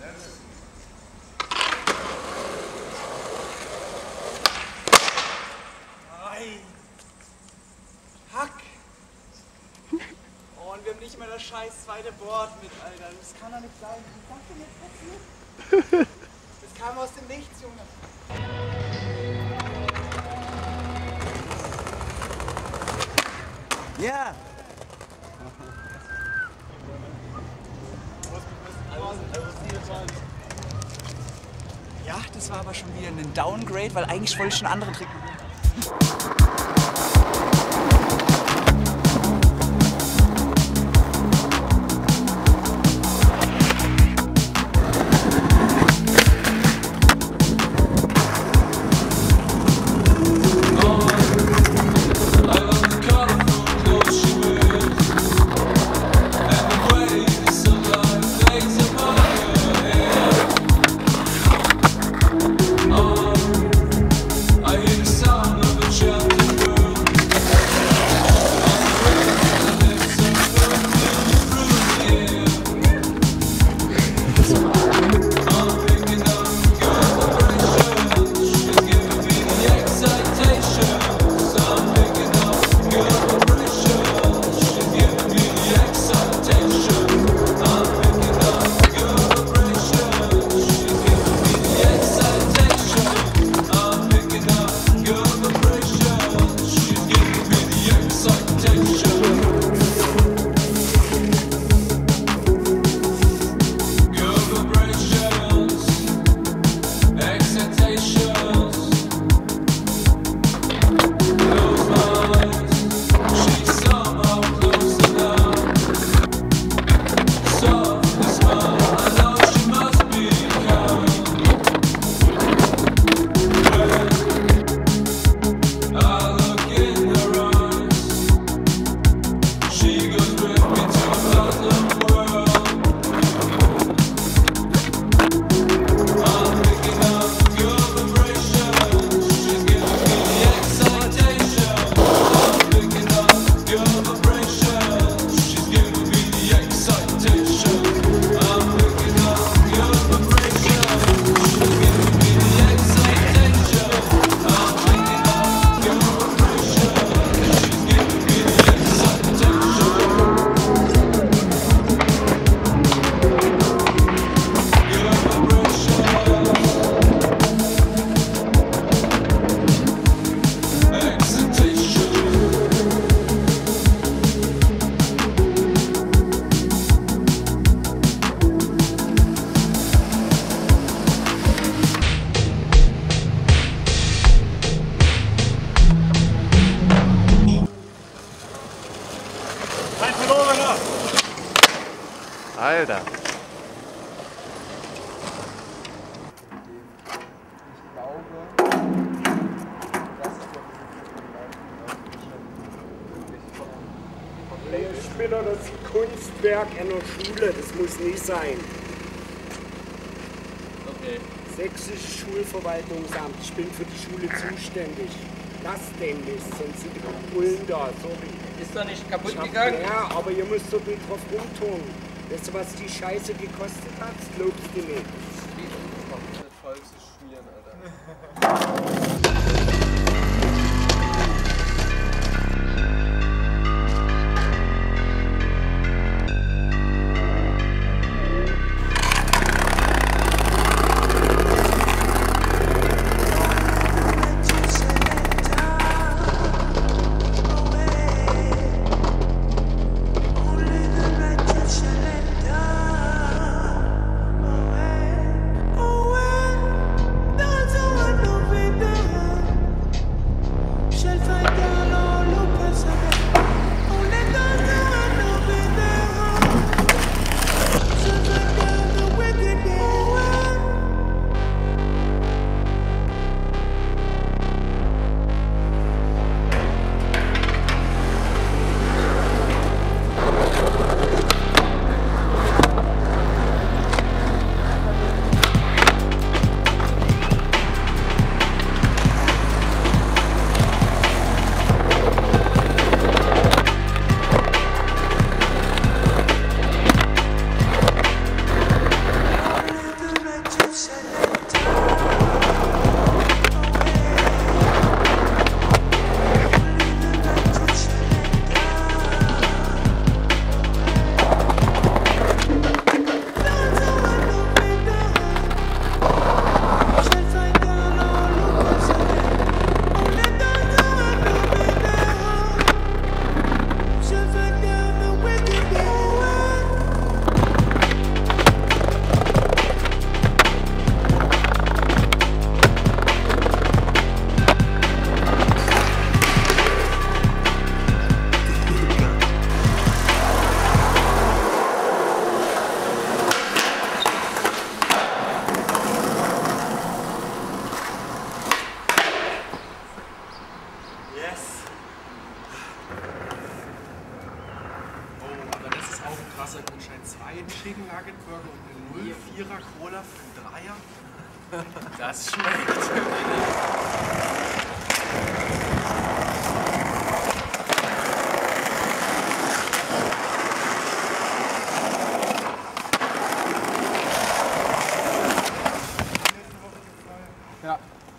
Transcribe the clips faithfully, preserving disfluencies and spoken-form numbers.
Hack! Oh, und wir haben nicht mal das scheiß zweite Board mit, Alter. Das kann doch nicht sein. Was ist denn jetzt passiert? Das kam aus dem Nichts, Junge. Ja! Ja, das war aber schon wieder ein Downgrade, weil eigentlich wollte ich schon andere Trick machen. Alter. Ich bin doch das Kunstwerk einer Schule, das muss nicht sein. Okay. Sächsisches Schulverwaltungsamt, ich bin für die Schule zuständig. Das denn nicht, sonst sind die Bullen da, sorry. Ist doch nicht kaputt hab, gegangen? Ja, aber ihr müsst doch nicht drauf rumtun. Weißt du, was die Scheiße gekostet hat? Das glaubst du nicht. Voll zu schmieren, Alter. Cola für einen Dreier. Das schmeckt. Ja.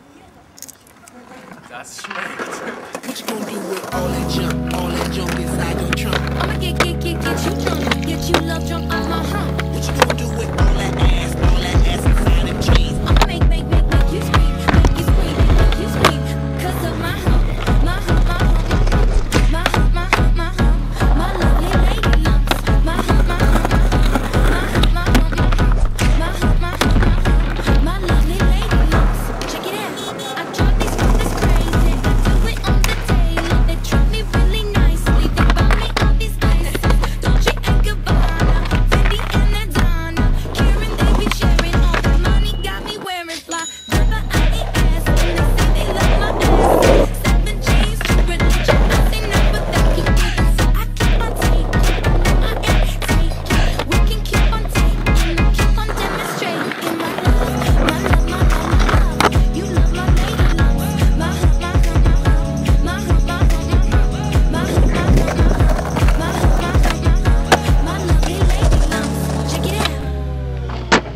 Das schmeckt. What you gonna do with all that junk, all that junk inside your trunk? I'ma get, get, get, get you drunk, get you love drunk on my hump. What you gonna do with all that ass, all that ass inside them trees? I'ma make, make, make, make you scream, make you scream, make you scream, 'cause of my hump, my hump, my hump, my hump, my hump, my hump, my lovely lady lumps, my hump, my hump, my hump, my hump, my hump, my hump, my hump, my lovely lady lumps. Check it out, I drive these cars crazy, I do it on the daily. They treat me really nicely, they buy me all these ices, Dolce and Gabbana, Fendi and Adana, Karen they be sharing all the money, got me wearing fly. Never I eat ass, when they say they love my ass. Seven chains to religion, I say never that keep it, so I keep on taking. I am taking, we can keep on taking, keep on demonstrating my love, my love, my love, my love. You love my lady lumps, my hump, my hump, my hump, my hump, my hump, my hump, my hump, my hump, my hump, my hump, my hump, my lovely lady lumps. Check it out.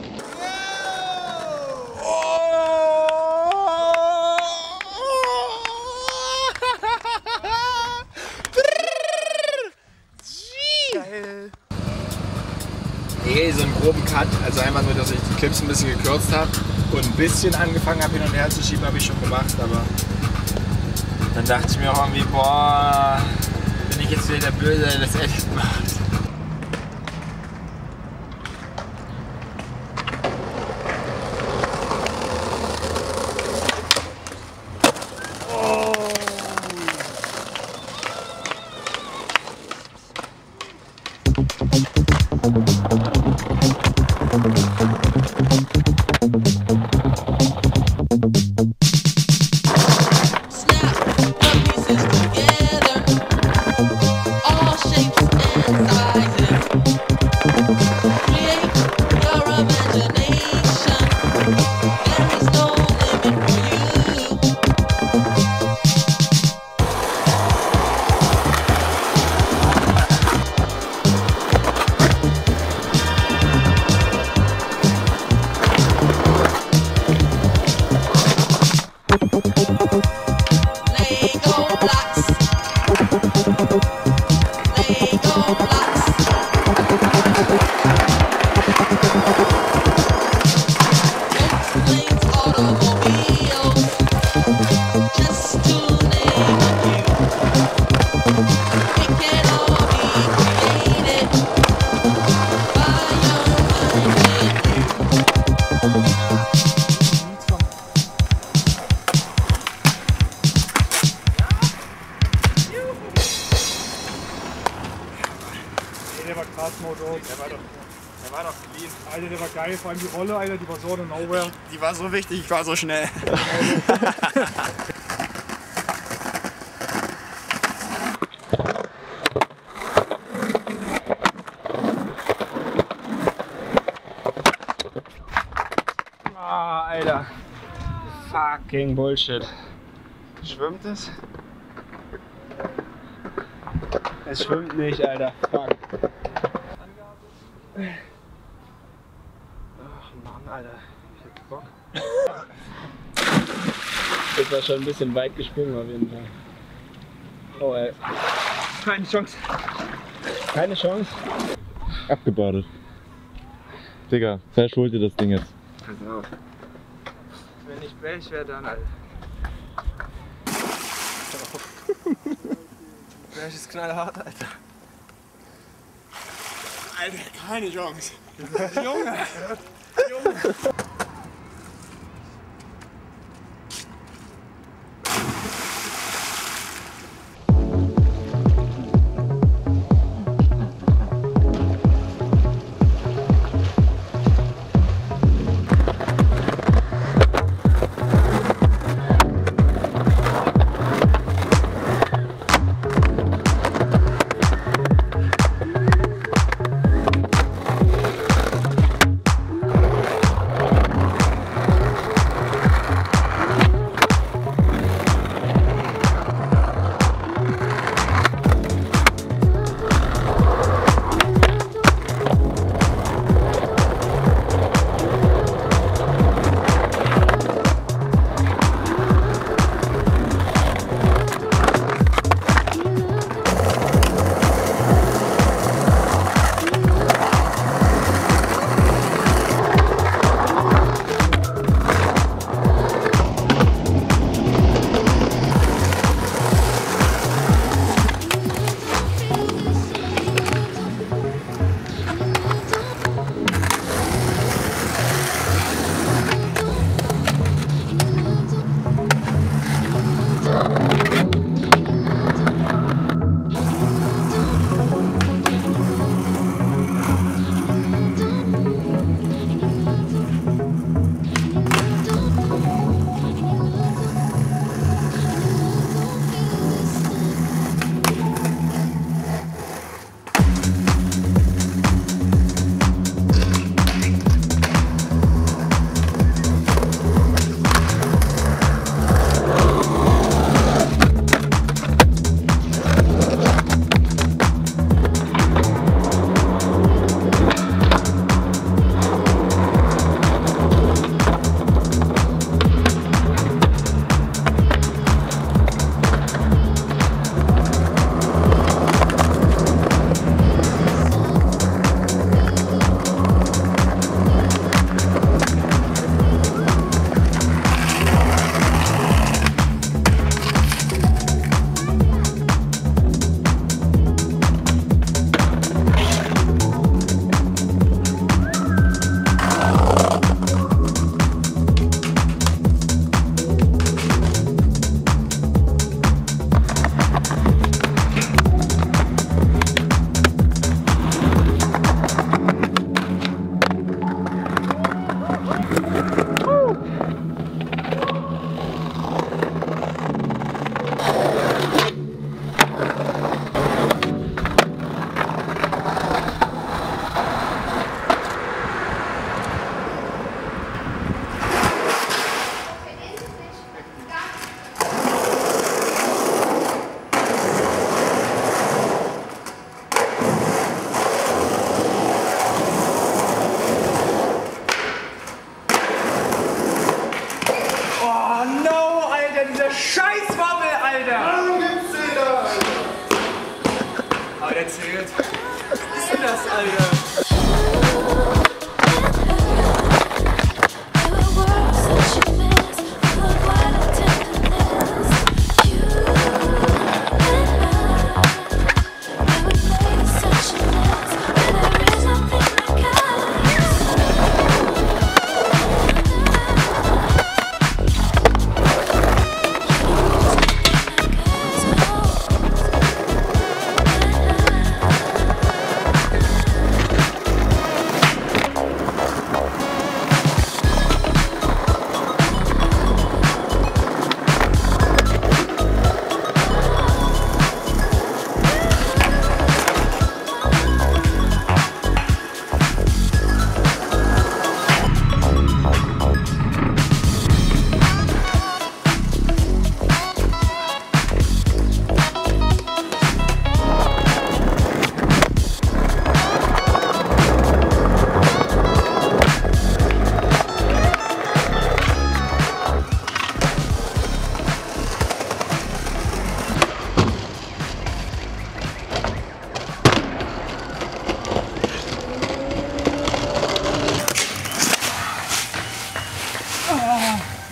Geil. Eh, so einen groben Cut, also einmal nur, dass ich die Clips ein bisschen gekürzt habe und ein bisschen angefangen habe hin und her zu schieben, habe ich schon gemacht, aber dann dachte ich mir auch irgendwie, boah, bin ich jetzt wieder der Böse, der das Edit macht. Snap the pieces together, all shapes and sizes. Create your imagination. There is no limit for you. Lego blocks. Lego blocks. Airplanes, automobiles, just to name a few. It can all be created by your mind and you. Der war krass, Motor. Der war doch, der war doch clean. Alter, der war geil, vor allem die Rolle, Alter, die war so out of nowhere. Die war so wichtig, ich war so schnell. Ah, Alter. Fucking Bullshit. Schwimmt es? Es schwimmt nicht, Alter. Fuck. Ach Mann, Alter. Ich hab Bock. Das war schon ein bisschen weit gesprungen auf jeden Fall. Oh ey. Keine Chance. Keine Chance. Abgebadet. Digga, verschuld dir das Ding jetzt. Pass auf. Wenn ich Belch wäre, dann Alter. Belch ist knallhart, Alter. Alter, keine Chance. Junge! Junge!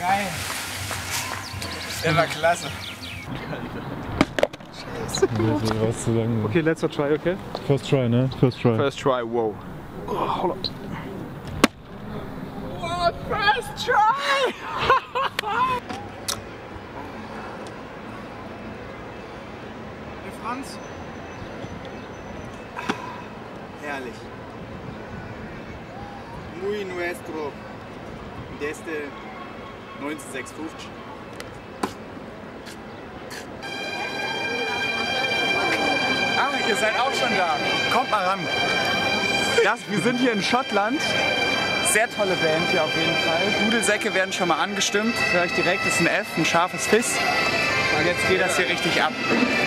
Geil. Der war klasse. Was zu sagen. Okay, letzter Try, okay? First try, ne? First try. First try, wow. Oh, What? First try! Hey Franz. Herrlich. Muy nuestro. Desde neunzehnhundertsechsundfünfzig. Ah, ihr seid auch schon da. Kommt mal ran. Das, wir sind hier in Schottland. Sehr tolle Band hier auf jeden Fall. Dudelsäcke werden schon mal angestimmt. Hör ich direkt, das ist ein F, ein scharfes Fiss. Und jetzt geht das hier richtig ab.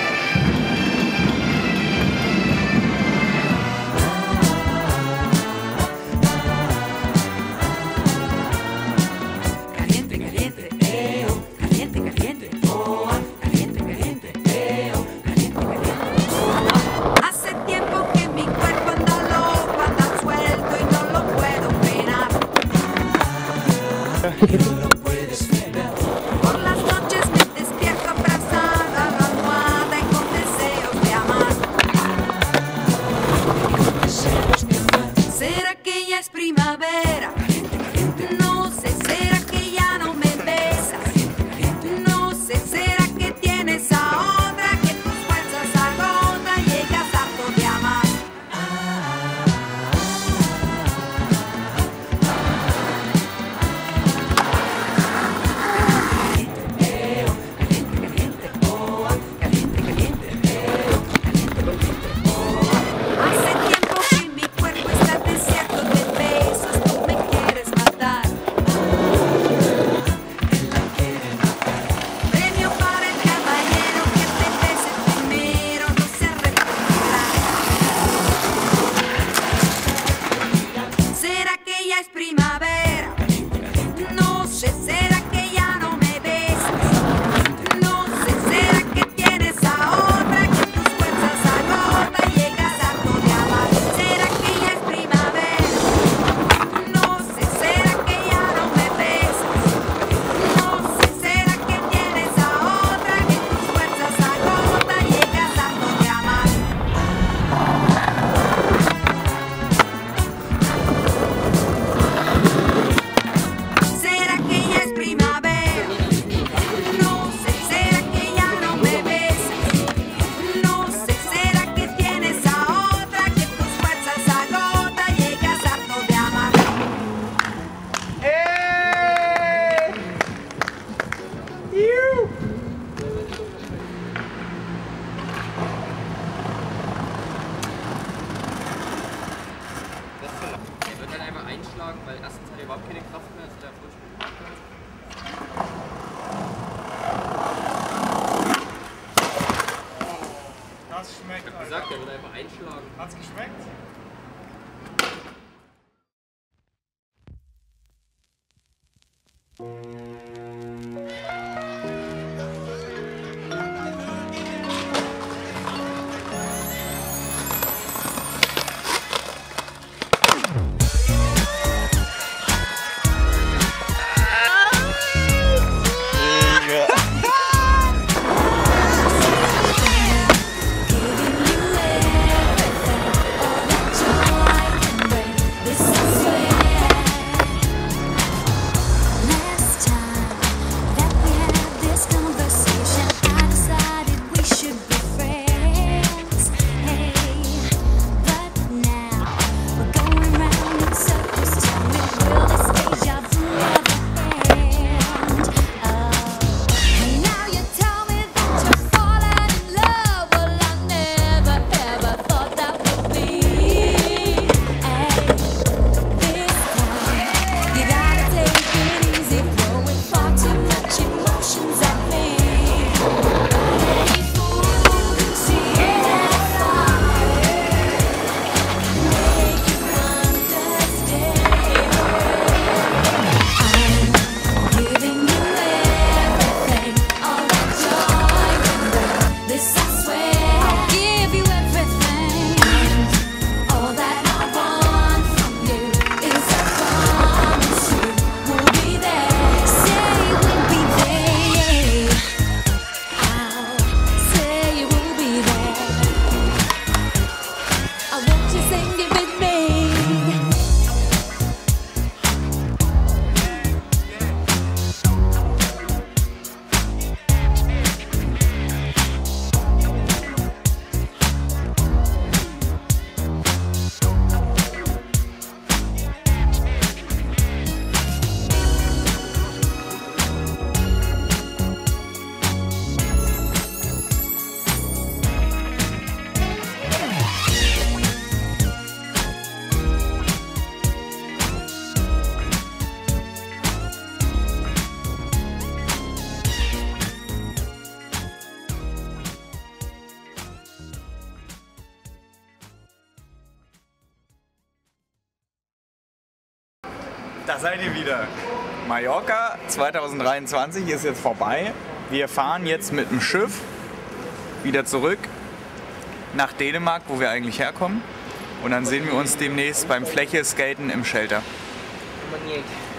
Por las noches me despierto abrazada a la almohada y con deseos de amar. ¿Será que ya es primavera? No sé, ¿será que ya no me besas? No sé, ¿será que tienes a otra que tus fuerzas agotan? Llegas harto de amar. Hace tiempo que mi cuerpo está desierto de besos, tú me quieres matar. Premio para el caballero que te bese primero, no se arrepentirá. ¿Será que ya es primavera? No sé, ¿será que ya no me besas? No sé, ¿será que tienes a otra que tus fuerzas agota? Llegas harto de amar. ¿Será que ya es primavera? No sé, ¿será que ya no me besas? No sé, ¿será que tienes a otra que tus fuerzas agota? Llegas harto de amar. ¿Será que ya es primavera? No sé, ¿será que ya no me besas? No sé, ¿será que tienes a otra que tus fuerzas agota? Llegas harto de amar. ¡Eh! ¡Iu! Er wird dann einfach einschlagen, weil erstens hat er überhaupt keine Kraft mehr, also der Vollsprung. Das schmeckt, Ich hab Alter. gesagt, er wird einfach einschlagen. Hat's geschmeckt? Last time Da seid ihr wieder. Mallorca zweitausenddreiundzwanzig ist jetzt vorbei. Wir fahren jetzt mit dem Schiff wieder zurück nach Dänemark, wo wir eigentlich herkommen. Und dann sehen wir uns demnächst beim Fläche-Skaten im Shelter.